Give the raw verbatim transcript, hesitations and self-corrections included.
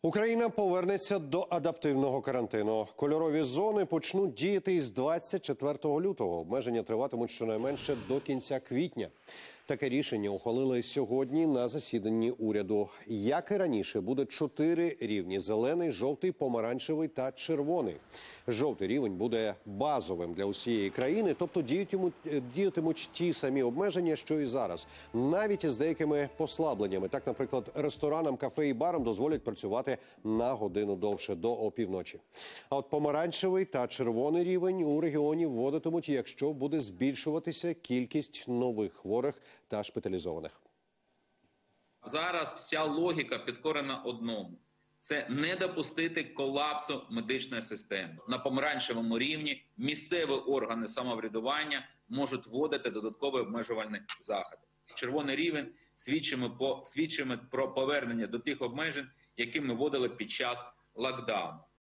Україна повернеться до адаптивного карантину. Кольорові зони почнуть діяти із двадцять четвертого лютого. Обмеження триватимуть щонайменше до кінця квітня. Таке рішення ухвалили сьогодні на засіданні уряду. Як і раніше, буде чотири рівні – зелений, жовтий, помаранчевий та червоний. Жовтий рівень буде базовим для усієї країни, тобто діятимуть, діятимуть ті самі обмеження, що і зараз, навіть із деякими послабленнями. Так, наприклад, ресторанам, кафе і барам дозволять працювати на годину довше, до опівночі. А от помаранчевий та червоний рівень у регіоні вводитимуть, якщо буде збільшуватися кількість нових хворих та шпиталізованих. Зараз вся логіка підкорена одному. Це не допустити колапсу медичної системи. На помаранчевому рівні місцеві органи самоврядування можуть вводити додаткові обмежувальні заходи. Червоний рівень свідчимо, по, свідчимо про повернення до тих обмежень, які ми вводили під час локдауну.